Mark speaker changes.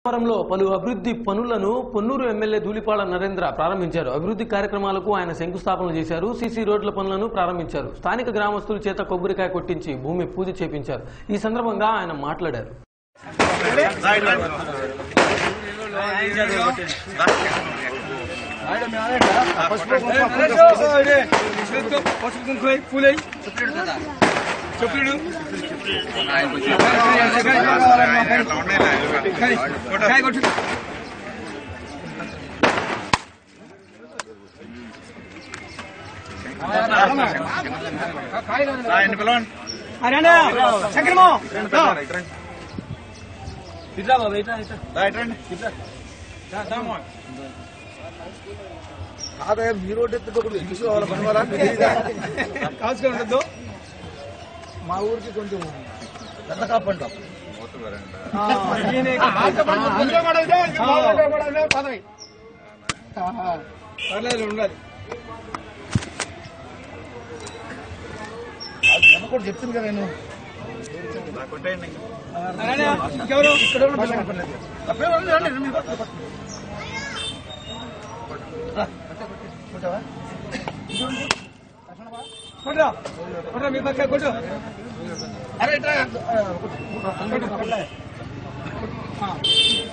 Speaker 1: గంగవరంలో పలు అభివృద్ధి పనులను పొన్నూరు ఎమ్మెల్యే ధూళిపాళ్ల నరేంద్ర ప్రారంభించారు. అభివృద్ధి కార్యక్రమాలకు ఆయన శంకుస్థాపన చేశారు. సీసీ రోడ్ల పనులను ప్రారంభించారు. స్థానిక గ్రామస్తుల చేత కొబ్బరికాయ కొట్టించి భూమి పూజ చేపించారు. ఈ సందర్భంగా ఆయన మాట్లాడారు.
Speaker 2: మా ఊరికి కొంచెం పెద్ద కాపంటాం ఉండాలి. అది కూడా చెప్తుంది కదా నేను మీ పక్క కొట్టు. అరే